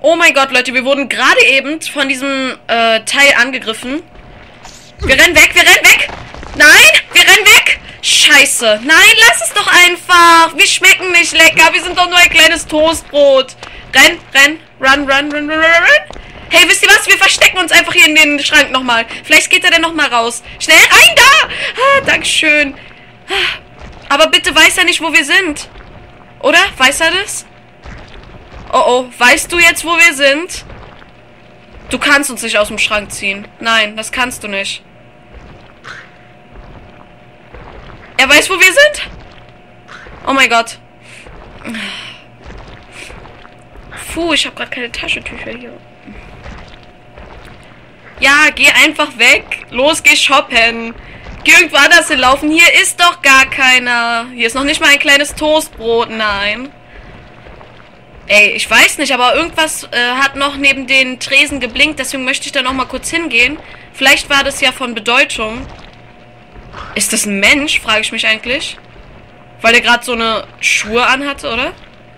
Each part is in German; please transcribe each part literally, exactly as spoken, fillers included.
Oh mein Gott, Leute, wir wurden gerade eben von diesem äh, Teil angegriffen. Wir rennen weg, wir rennen weg. Nein, wir rennen weg. Scheiße. Nein, lass es doch einfach. Wir schmecken nicht lecker. Wir sind doch nur ein kleines Toastbrot. Renn, renn, run, run, run, run, run, run. Hey, wisst ihr was? Wir verstecken uns einfach hier in den Schrank nochmal. Vielleicht geht er dann nochmal raus. Schnell rein da. Ah, Dankeschön. Aber bitte weiß er nicht, wo wir sind. Oder? Weiß er das? Oh, oh. Weißt du jetzt, wo wir sind? Du kannst uns nicht aus dem Schrank ziehen. Nein, das kannst du nicht. Er weiß, wo wir sind? Oh mein Gott. Puh, ich habe gerade keine Taschentücher hier. Ja, geh einfach weg. Los, geh shoppen. Geh irgendwo anders hinlaufen. Hier ist doch gar keiner. Hier ist noch nicht mal ein kleines Toastbrot. Nein. Ey, ich weiß nicht, aber irgendwas äh, hat noch neben den Tresen geblinkt. Deswegen möchte ich da noch mal kurz hingehen. Vielleicht war das ja von Bedeutung. Ist das ein Mensch, frage ich mich eigentlich. Weil der gerade so eine Schuhe anhatte, oder?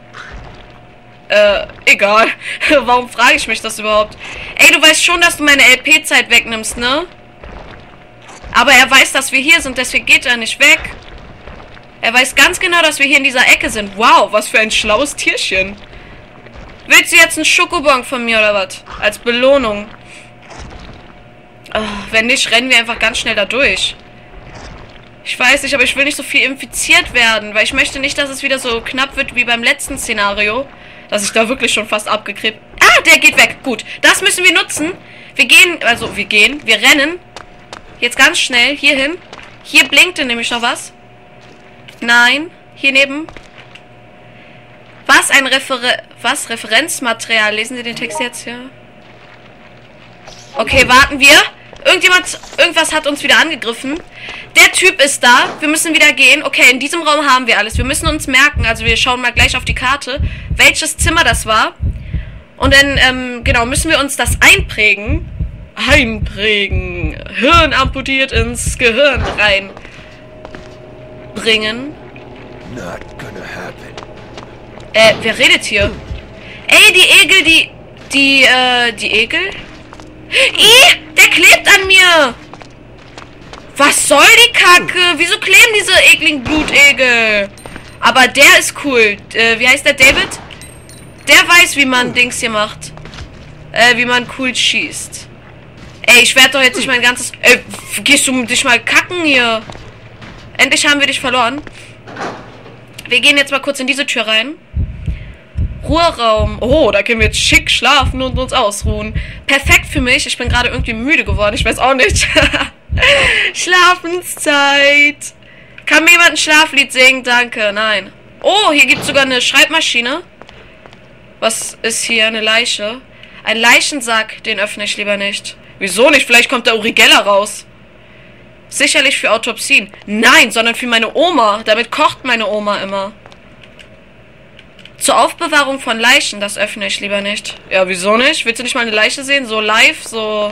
Äh, egal. Warum frage ich mich das überhaupt? Ey, du weißt schon, dass du meine L P-Zeit wegnimmst, ne? Aber er weiß, dass wir hier sind, deswegen geht er nicht weg. Er weiß ganz genau, dass wir hier in dieser Ecke sind. Wow, was für ein schlaues Tierchen. Willst du jetzt einen Schokobon von mir, oder was? Als Belohnung. Oh, wenn nicht, rennen wir einfach ganz schnell da durch. Ich weiß nicht, aber ich will nicht so viel infiziert werden, weil ich möchte nicht, dass es wieder so knapp wird wie beim letzten Szenario. Dass ich da wirklich schon fast abgekriegt... Ah, der geht weg. Gut, das müssen wir nutzen. Wir gehen, also wir gehen, wir rennen. Jetzt ganz schnell hier hin. Hier blinkte nämlich noch was. Nein, hier neben. Was ein Refer... Was? Referenzmaterial. Lesen Sie den Text jetzt, ja? Okay, warten wir. Irgendjemand... Irgendwas hat uns wieder angegriffen. Der Typ ist da. Wir müssen wieder gehen. Okay, in diesem Raum haben wir alles. Wir müssen uns merken. Also wir schauen mal gleich auf die Karte, welches Zimmer das war. Und dann, ähm, genau, müssen wir uns das einprägen. Einprägen. Hirn amputiert ins Gehirn rein. Bringen. Not gonna happen. Äh, wer redet hier? Ey, die Egel, die... Die, äh, die Egel? Ih, der klebt an mir! Was soll die Kacke? Wieso kleben diese ekligen Blutegel? Aber der ist cool. Äh, wie heißt der? David? Der weiß, wie man Dings hier macht. Äh, wie man cool schießt. Ey, ich werde doch jetzt nicht mein ganzes... Ey, gehst du dich mal kacken hier? Endlich haben wir dich verloren. Wir gehen jetzt mal kurz in diese Tür rein. Ruheraum. Oh, da können wir jetzt schick schlafen und uns ausruhen. Perfekt für mich. Ich bin gerade irgendwie müde geworden. Ich weiß auch nicht. Schlafenszeit. Kann mir jemand ein Schlaflied singen? Danke. Nein. Oh, hier gibt es sogar eine Schreibmaschine. Was ist hier? Eine Leiche. Ein Leichensack. Den öffne ich lieber nicht. Wieso nicht? Vielleicht kommt da Uri Geller raus. Sicherlich für Autopsien. Nein, sondern für meine Oma. Damit kocht meine Oma immer. Zur Aufbewahrung von Leichen, das öffne ich lieber nicht. Ja, wieso nicht? Willst du nicht mal eine Leiche sehen? So live, so...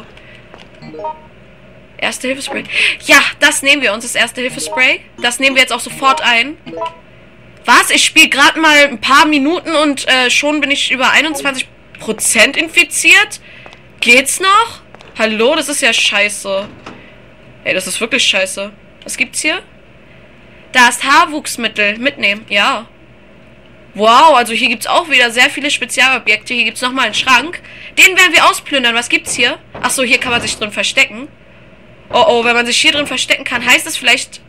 Erste-Hilfe-Spray. Ja, das nehmen wir uns, das Erste-Hilfe-Spray. Das nehmen wir jetzt auch sofort ein. Was? Ich spiele gerade mal ein paar Minuten und äh, schon bin ich über einundzwanzig Prozent infiziert? Geht's noch? Hallo? Das ist ja scheiße. Ey, das ist wirklich scheiße. Was gibt's hier? Da ist Haarwuchsmittel. Mitnehmen. Ja. Wow, also hier gibt es auch wieder sehr viele Spezialobjekte. Hier gibt es nochmal einen Schrank. Den werden wir ausplündern. Was gibt's hier? Achso, hier kann man sich drin verstecken. Oh, oh, wenn man sich hier drin verstecken kann, heißt es vielleicht,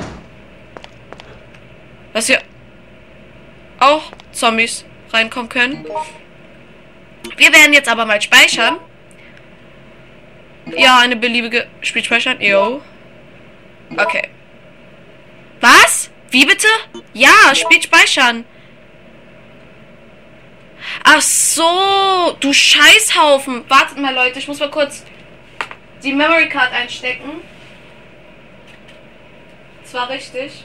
dass hier auch Zombies reinkommen können. Wir werden jetzt aber mal speichern. Ja, eine beliebige Spiel speichern. Jo. Okay. Was? Wie bitte? Ja, Spiel speichern. Ach so, du Scheißhaufen. Wartet mal, Leute, ich muss mal kurz die Memory Card einstecken. Das war richtig.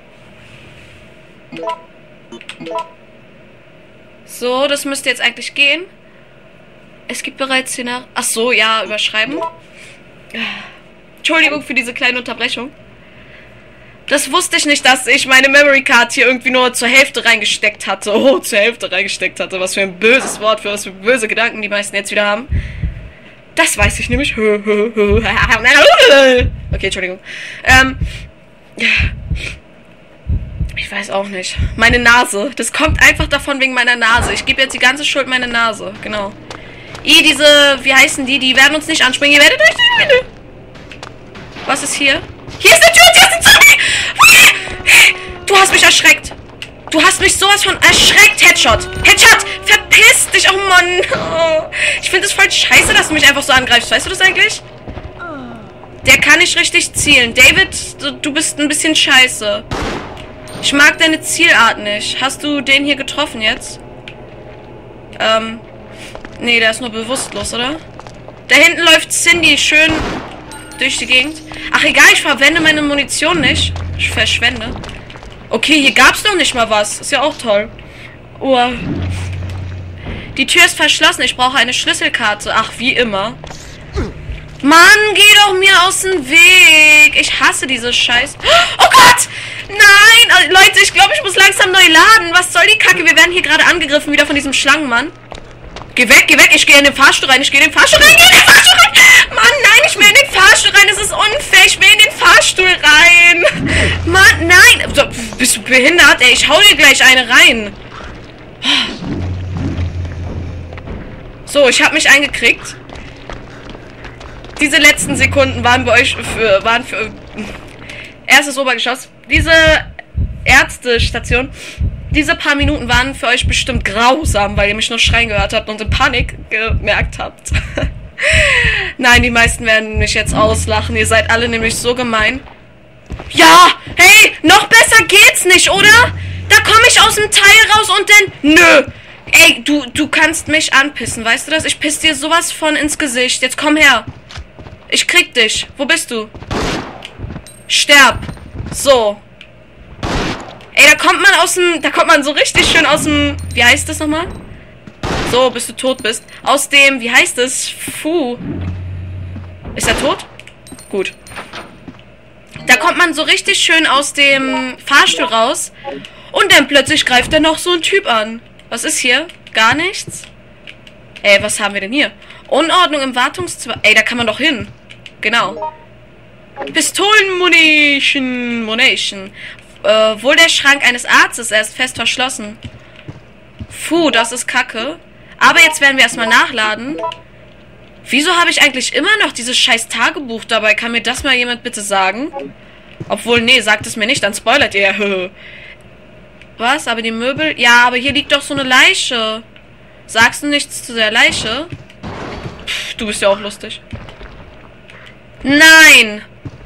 So, das müsste jetzt eigentlich gehen. Es gibt bereits Szenario. Ach so, ja, überschreiben. Entschuldigung für diese kleine Unterbrechung. Das wusste ich nicht, dass ich meine Memory Card hier irgendwie nur zur Hälfte reingesteckt hatte. Oh, zur Hälfte reingesteckt hatte. Was für ein böses Wort, für was für böse Gedanken die meisten jetzt wieder haben. Das weiß ich nämlich. Okay, Entschuldigung. Ähm, ich weiß auch nicht. Meine Nase. Das kommt einfach davon wegen meiner Nase. Ich gebe jetzt die ganze Schuld meiner Nase. Genau. I, diese, wie heißen die? Die werden uns nicht anspringen. Ihr werdet euch nicht... Was ist hier? Hier ist eine Tür, hier ist ein Zombie! Du hast mich erschreckt. Du hast mich sowas von erschreckt, Headshot. Headshot! Verpiss dich, oh Mann. Oh. Ich finde es voll scheiße, dass du mich einfach so angreifst. Weißt du das eigentlich? Der kann nicht richtig zielen. David, du, du bist ein bisschen scheiße. Ich mag deine Zielart nicht. Hast du den hier getroffen jetzt? Ähm... Nee, der ist nur bewusstlos, oder? Da hinten läuft Cindy schön durch die Gegend. Ach, egal, ich verwende meine Munition nicht. Ich verschwende. Okay, hier gab's noch nicht mal was. Ist ja auch toll. Oh. Die Tür ist verschlossen. Ich brauche eine Schlüsselkarte. Ach, wie immer. Mann, geh doch mir aus dem Weg. Ich hasse diese Scheiß. Oh Gott! Nein! Leute, ich glaube, ich muss langsam neu laden. Was soll die Kacke? Wir werden hier gerade angegriffen, wieder von diesem Schlangenmann. Geh weg, geh weg, ich gehe in den Fahrstuhl rein, ich gehe in den Fahrstuhl rein, geh in den Fahrstuhl rein! Mann, nein, ich will in den Fahrstuhl rein, das ist unfair, ich will in den Fahrstuhl rein! Mann, nein! So, bist du behindert? Ey, ich hau dir gleich eine rein. So, ich habe mich eingekriegt. Diese letzten Sekunden waren bei euch für, waren für, erstes Obergeschoss. Diese Ärztestation. Diese paar Minuten waren für euch bestimmt grausam, weil ihr mich nur schreien gehört habt und in Panik gemerkt habt. Nein, die meisten werden mich jetzt auslachen. Ihr seid alle nämlich so gemein. Ja, hey, noch besser geht's nicht, oder? Da komme ich aus dem Teil raus und dann... Nö. Ey, du, du kannst mich anpissen, weißt du das? Ich piss dir sowas von ins Gesicht. Jetzt komm her. Ich krieg dich. Wo bist du? Sterb. So. Ey, da kommt man aus dem... Da kommt man so richtig schön aus dem... Wie heißt das nochmal? So, bis du tot bist. Aus dem... Wie heißt es? Puh. Ist er tot? Gut. Da kommt man so richtig schön aus dem Fahrstuhl raus. Und dann plötzlich greift da noch so ein Typ an. Was ist hier? Gar nichts? Ey, was haben wir denn hier? Unordnung im Wartungszimmer. Ey, da kann man doch hin. Genau. Pistolenmunition. Munition. Äh, wohl der Schrank eines Arztes, er ist fest verschlossen. Puh, das ist kacke. Aber jetzt werden wir erstmal nachladen. Wieso habe ich eigentlich immer noch dieses scheiß Tagebuch dabei? Kann mir das mal jemand bitte sagen? Obwohl, nee, sagt es mir nicht, dann spoilert ihr. Was? Aber die Möbel? Ja, aber hier liegt doch so eine Leiche. Sagst du nichts zu der Leiche? Pff, du bist ja auch lustig. Nein!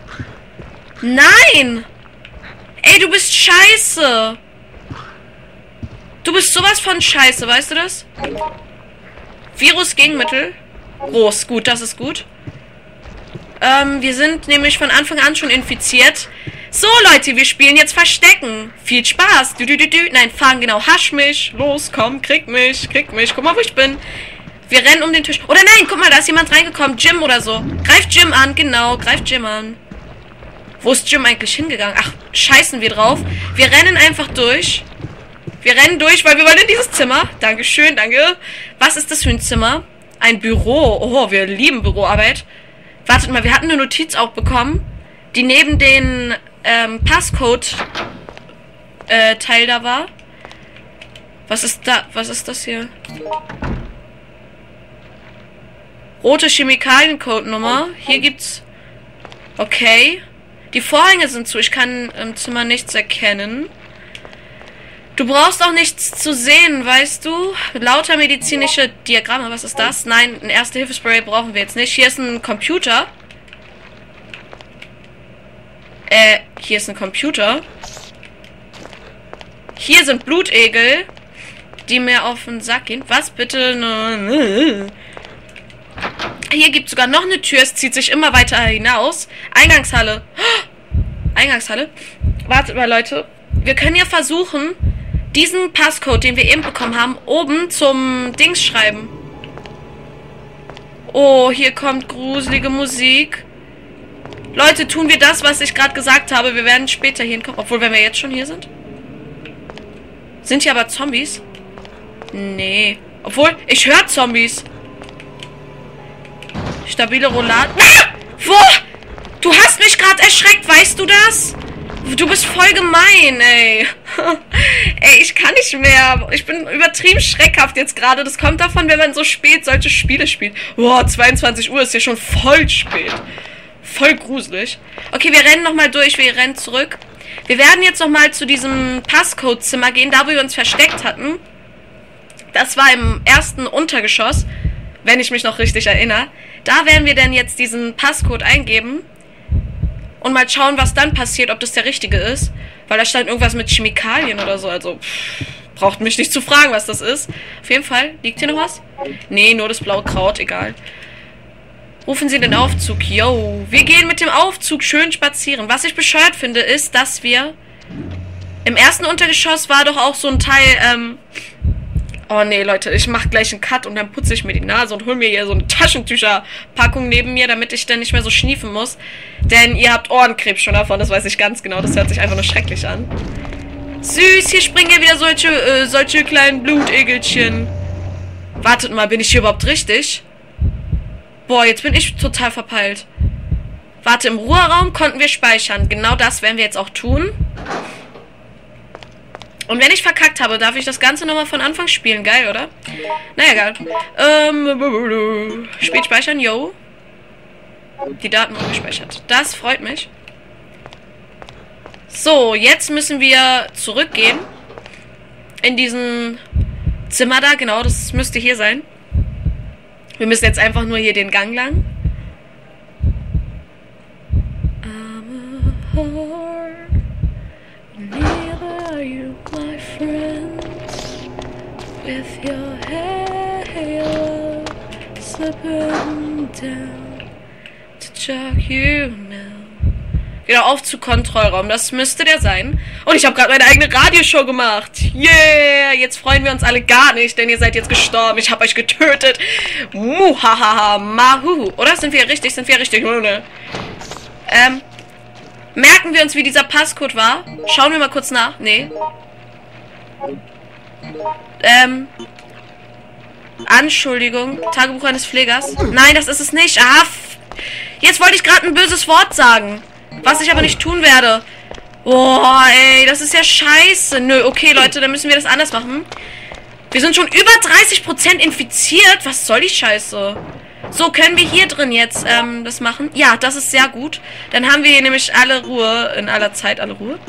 Nein! Ey, du bist scheiße. Du bist sowas von scheiße, weißt du das? Virus-Gegenmittel. Groß, gut, das ist gut. Ähm, wir sind nämlich von Anfang an schon infiziert. So, Leute, wir spielen jetzt Verstecken. Viel Spaß. Du, du, du, du. Nein, fahren, genau. Hasch mich. Los, komm, krieg mich, krieg mich. Guck mal, wo ich bin. Wir rennen um den Tisch. Oder nein, guck mal, da ist jemand reingekommen. Jim oder so. Greift Jim an, genau. Greift Jim an. Wo ist Jim eigentlich hingegangen? Ach, scheißen wir drauf. Wir rennen einfach durch. Wir rennen durch, weil wir wollen in dieses Zimmer. Dankeschön, danke. Was ist das für ein Zimmer? Ein Büro. Oh, wir lieben Büroarbeit. Wartet mal, wir hatten eine Notiz auch bekommen, die neben den ähm, Passcode äh, Teil da war. Was ist da? Was ist das hier? Rote Chemikalien-Code-Nummer. Hier gibt's... Okay. Die Vorhänge sind zu. Ich kann im Zimmer nichts erkennen. Du brauchst auch nichts zu sehen, weißt du? Lauter medizinische Diagramme. Was ist das? Nein, ein Erste-Hilfe-Spray brauchen wir jetzt nicht. Hier ist ein Computer. Äh, hier ist ein Computer. Hier sind Blutegel, die mir auf den Sack gehen. Was bitte? Hier gibt es sogar noch eine Tür. Es zieht sich immer weiter hinaus. Eingangshalle. Eingangshalle. Wartet mal, Leute. Wir können ja versuchen, diesen Passcode, den wir eben bekommen haben, oben zum Dings schreiben. Oh, hier kommt gruselige Musik. Leute, tun wir das, was ich gerade gesagt habe. Wir werden später hier hinkommen. Obwohl, wenn wir jetzt schon hier sind. Sind hier aber Zombies? Nee. Obwohl, ich höre Zombies. Stabile Rouladen. Ah! Wo? Du hast mich gerade erschreckt, weißt du das? Du bist voll gemein, ey. Ey, ich kann nicht mehr. Ich bin übertrieben schreckhaft jetzt gerade. Das kommt davon, wenn man so spät solche Spiele spielt. Boah, zweiundzwanzig Uhr ist ja schon voll spät. Voll gruselig. Okay, wir rennen nochmal durch. Wir rennen zurück. Wir werden jetzt nochmal zu diesem Passcode-Zimmer gehen, da wo wir uns versteckt hatten. Das war im ersten Untergeschoss, wenn ich mich noch richtig erinnere. Da werden wir dann jetzt diesen Passcode eingeben. Und mal schauen, was dann passiert, ob das der richtige ist. Weil da stand irgendwas mit Chemikalien oder so. Also, pff, braucht mich nicht zu fragen, was das ist. Auf jeden Fall. Liegt hier noch was? Nee, nur das blaue Kraut. Egal. Rufen Sie den Aufzug. Yo. Wir gehen mit dem Aufzug schön spazieren. Was ich bescheuert finde, ist, dass wir... Im ersten Untergeschoss war doch auch so ein Teil, ähm... Oh nee, Leute, ich mach gleich einen Cut und dann putze ich mir die Nase und hol mir hier so eine Taschentücherpackung neben mir, damit ich dann nicht mehr so schniefen muss. Denn ihr habt Ohrenkrebs schon davon, das weiß ich ganz genau. Das hört sich einfach nur schrecklich an. Süß, hier springen ja wieder solche, äh, solche kleinen Blutegelchen. Wartet mal, bin ich hier überhaupt richtig? Boah, jetzt bin ich total verpeilt. Warte, im Ruheraum konnten wir speichern. Genau das werden wir jetzt auch tun. Und wenn ich verkackt habe, darf ich das Ganze nochmal von Anfang spielen. Geil, oder? Naja, egal. Ähm, Spiel speichern, yo. Die Daten wurden gespeichert. Das freut mich. So, jetzt müssen wir zurückgehen. In diesen Zimmer da, genau, das müsste hier sein. Wir müssen jetzt einfach nur hier den Gang lang. I'm a whore. Neither you, my friends, with your halo slipping down to jog you now. Genau, auf zu Kontrollraum, das müsste der sein. Und ich habe gerade meine eigene Radioshow gemacht. Yeah, jetzt freuen wir uns alle gar nicht, denn ihr seid jetzt gestorben. Ich habe euch getötet. Muhahaha, mahu. Oder sind wir richtig? Sind wir richtig? Ähm... Merken wir uns, wie dieser Passcode war? Schauen wir mal kurz nach. Nee. Ähm. Anschuldigung. Tagebuch eines Pflegers. Nein, das ist es nicht. Ah, jetzt wollte ich gerade ein böses Wort sagen. Was ich aber nicht tun werde. Boah, ey, das ist ja scheiße. Nö, okay, Leute, dann müssen wir das anders machen. Wir sind schon über dreißig Prozent infiziert. Was soll die Scheiße? So, können wir hier drin jetzt ähm, das machen? Ja, das ist sehr gut. Dann haben wir hier nämlich alle Ruhe, in aller Zeit alle Ruhe.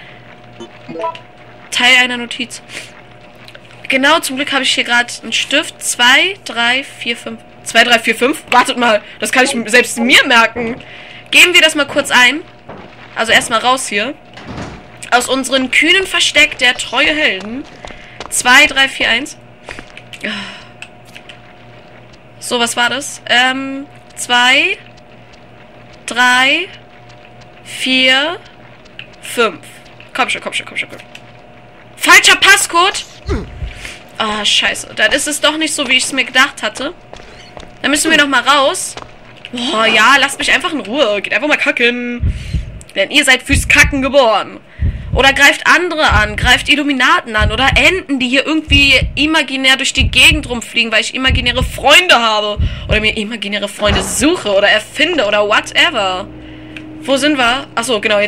Teil einer Notiz. Genau, zum Glück habe ich hier gerade einen Stift. zwei, drei, vier, fünf. zwei, drei, vier, fünf? Wartet mal, das kann ich selbst mir merken. Geben wir das mal kurz ein. Also erstmal raus hier. Aus unseren kühnen Versteck der treue Helden. zwei, drei, vier, eins. So, was war das? Ähm, zwei, drei, vier, fünf. Komm schon, komm schon, komm schon, komm schon. Falscher Passcode! Ah, oh, scheiße. Dann ist es doch nicht so, wie ich es mir gedacht hatte. Dann müssen wir noch mal raus. Boah, ja, lasst mich einfach in Ruhe. Geht einfach mal kacken. Denn ihr seid fürs Kacken geboren. Oder greift andere an, greift Illuminaten an oder Enten, die hier irgendwie imaginär durch die Gegend rumfliegen, weil ich imaginäre Freunde habe. Oder mir imaginäre Freunde suche oder erfinde oder whatever. Wo sind wir? Achso, genau.